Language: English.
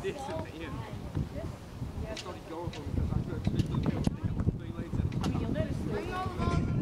this at the end. I started going for him because I got 2 little 3 lanes at a time. You'll notice.